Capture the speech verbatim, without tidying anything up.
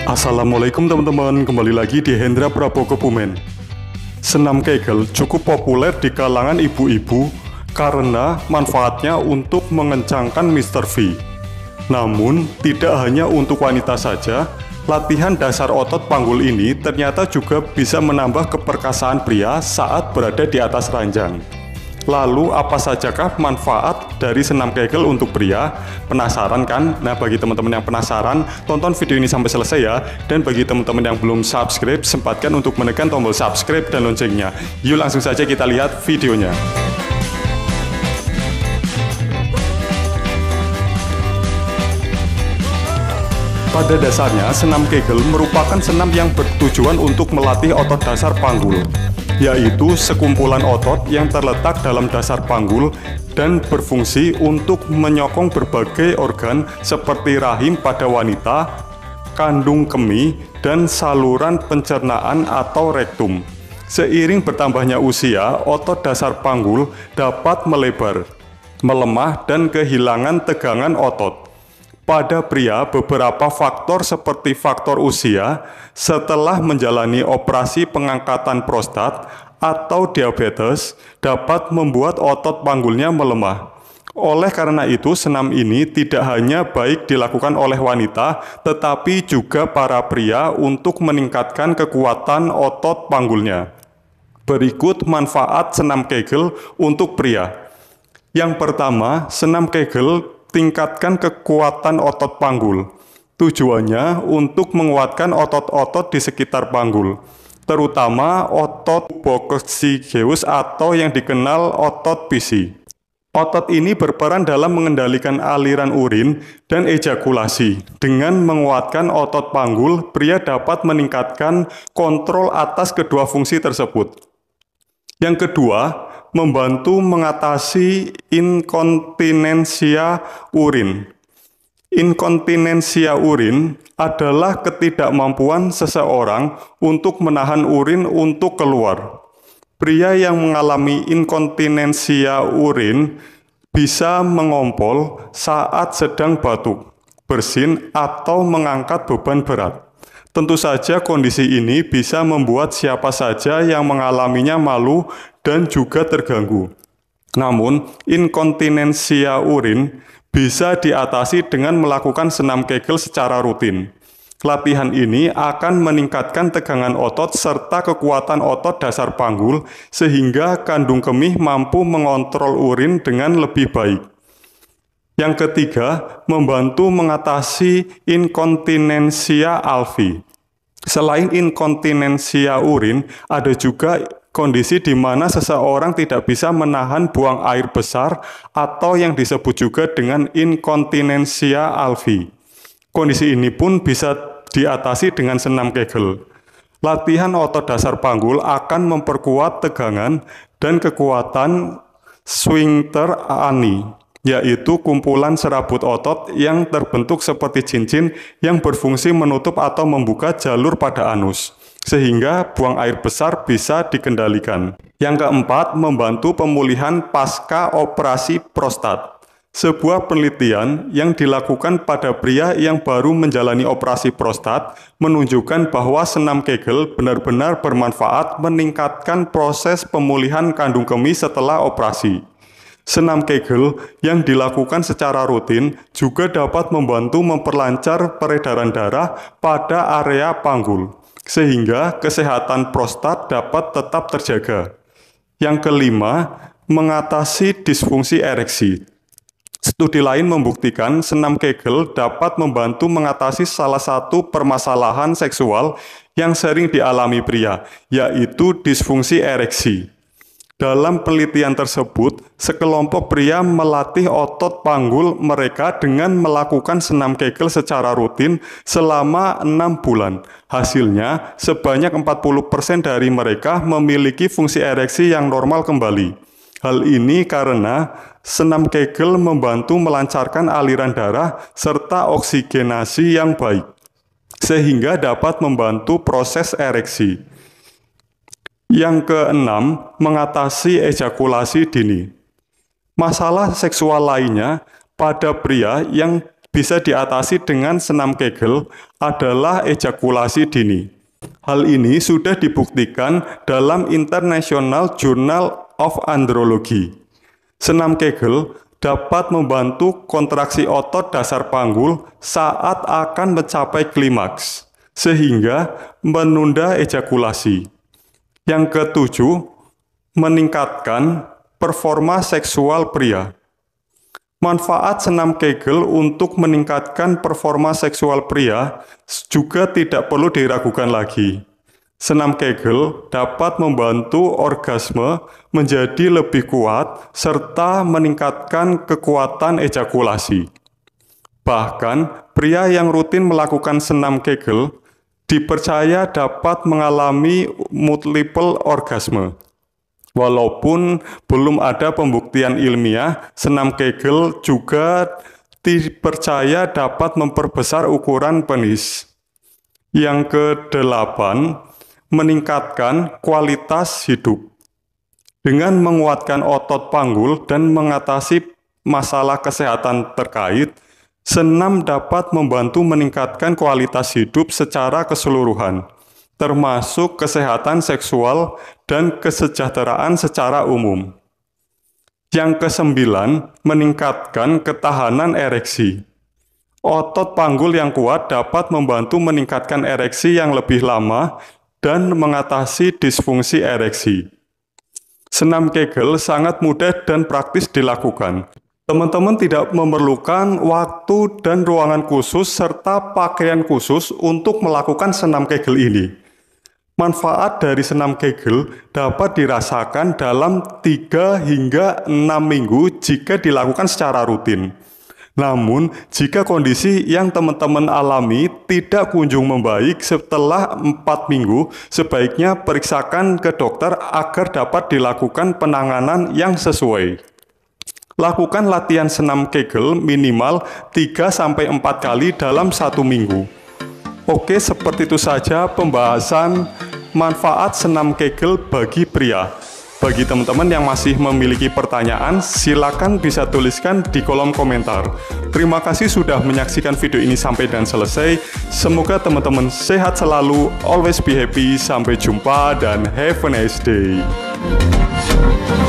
Assalamualaikum teman-teman, kembali lagi di Hendra Prabowo Kebumen. Senam Kegel cukup populer di kalangan ibu-ibu karena manfaatnya untuk mengencangkan mister V. Namun, tidak hanya untuk wanita saja, latihan dasar otot panggul ini ternyata juga bisa menambah keperkasaan pria saat berada di atas ranjang. Lalu apa sajakah manfaat dari senam Kegel untuk pria? Penasaran kan? Nah, bagi teman-teman yang penasaran, tonton video ini sampai selesai ya. Dan bagi teman-teman yang belum subscribe, sempatkan untuk menekan tombol subscribe dan loncengnya. Yuk langsung saja kita lihat videonya. Pada dasarnya, senam Kegel merupakan senam yang bertujuan untuk melatih otot dasar panggul, yaitu sekumpulan otot yang terletak dalam dasar panggul dan berfungsi untuk menyokong berbagai organ seperti rahim pada wanita, kandung kemih, dan saluran pencernaan atau rektum. Seiring bertambahnya usia, otot dasar panggul dapat melebar, melemah, dan kehilangan tegangan otot. Pada pria, beberapa faktor seperti faktor usia, setelah menjalani operasi pengangkatan prostat atau diabetes, dapat membuat otot panggulnya melemah. Oleh karena itu, senam ini tidak hanya baik dilakukan oleh wanita, tetapi juga para pria untuk meningkatkan kekuatan otot panggulnya. Berikut manfaat senam Kegel untuk pria. Yang pertama, senam Kegel tingkatkan kekuatan otot panggul. Tujuannya untuk menguatkan otot-otot di sekitar panggul, terutama otot coccygeus atau yang dikenal otot pisi. Otot ini berperan dalam mengendalikan aliran urin dan ejakulasi. Dengan menguatkan otot panggul, pria dapat meningkatkan kontrol atas kedua fungsi tersebut. Yang kedua, membantu mengatasi inkontinensia urin. Inkontinensia urin adalah ketidakmampuan seseorang untuk menahan urin untuk keluar. Pria yang mengalami inkontinensia urin bisa mengompol saat sedang batuk, bersin, atau mengangkat beban berat. Tentu saja kondisi ini bisa membuat siapa saja yang mengalaminya malu dan juga terganggu. Namun, inkontinensia urin bisa diatasi dengan melakukan senam Kegel secara rutin. Latihan ini akan meningkatkan tegangan otot serta kekuatan otot dasar panggul sehingga kandung kemih mampu mengontrol urin dengan lebih baik. Yang ketiga, membantu mengatasi inkontinensia alvi. Selain inkontinensia urin, ada juga kondisi di mana seseorang tidak bisa menahan buang air besar atau yang disebut juga dengan inkontinensia alvi. Kondisi ini pun bisa diatasi dengan senam Kegel. Latihan otot dasar panggul akan memperkuat tegangan dan kekuatan sphincter ani, yaitu kumpulan serabut otot yang terbentuk seperti cincin yang berfungsi menutup atau membuka jalur pada anus, sehingga buang air besar bisa dikendalikan. Yang keempat, membantu pemulihan pasca operasi prostat. Sebuah penelitian yang dilakukan pada pria yang baru menjalani operasi prostat menunjukkan bahwa senam Kegel benar-benar bermanfaat meningkatkan proses pemulihan kandung kemih setelah operasi. Senam Kegel yang dilakukan secara rutin juga dapat membantu memperlancar peredaran darah pada area panggul, sehingga kesehatan prostat dapat tetap terjaga. Yang kelima, mengatasi disfungsi ereksi. Studi lain membuktikan senam Kegel dapat membantu mengatasi salah satu permasalahan seksual yang sering dialami pria, yaitu disfungsi ereksi. Dalam penelitian tersebut, sekelompok pria melatih otot panggul mereka dengan melakukan senam Kegel secara rutin selama enam bulan. Hasilnya, sebanyak empat puluh persen dari mereka memiliki fungsi ereksi yang normal kembali. Hal ini karena senam Kegel membantu melancarkan aliran darah serta oksigenasi yang baik, sehingga dapat membantu proses ereksi. Yang keenam, mengatasi ejakulasi dini. Masalah seksual lainnya pada pria yang bisa diatasi dengan senam Kegel adalah ejakulasi dini. Hal ini sudah dibuktikan dalam International Journal of Andrology. Senam Kegel dapat membantu kontraksi otot dasar panggul saat akan mencapai klimaks, sehingga menunda ejakulasi. Yang ketujuh, meningkatkan performa seksual pria. Manfaat senam Kegel untuk meningkatkan performa seksual pria juga tidak perlu diragukan lagi. Senam Kegel dapat membantu orgasme menjadi lebih kuat serta meningkatkan kekuatan ejakulasi. Bahkan, pria yang rutin melakukan senam Kegel dipercaya dapat mengalami multiple orgasme. Walaupun belum ada pembuktian ilmiah, senam Kegel juga dipercaya dapat memperbesar ukuran penis. Yang kedelapan, meningkatkan kualitas hidup. Dengan menguatkan otot panggul dan mengatasi masalah kesehatan terkait, senam dapat membantu meningkatkan kualitas hidup secara keseluruhan, termasuk kesehatan seksual dan kesejahteraan secara umum. Yang kesembilan, meningkatkan ketahanan ereksi. Otot panggul yang kuat dapat membantu meningkatkan ereksi yang lebih lama dan mengatasi disfungsi ereksi. Senam Kegel sangat mudah dan praktis dilakukan. Teman-teman tidak memerlukan waktu dan ruangan khusus serta pakaian khusus untuk melakukan senam Kegel ini. Manfaat dari senam Kegel dapat dirasakan dalam tiga hingga enam minggu jika dilakukan secara rutin. Namun, jika kondisi yang teman-teman alami tidak kunjung membaik setelah empat minggu, sebaiknya periksakan ke dokter agar dapat dilakukan penanganan yang sesuai. Lakukan latihan senam Kegel minimal tiga sampai empat kali dalam satu minggu. Oke, seperti itu saja pembahasan manfaat senam Kegel bagi pria. Bagi teman-teman yang masih memiliki pertanyaan, silakan bisa tuliskan di kolom komentar. Terima kasih sudah menyaksikan video ini sampai dan selesai. Semoga teman-teman sehat selalu, always be happy, sampai jumpa, dan have a nice day.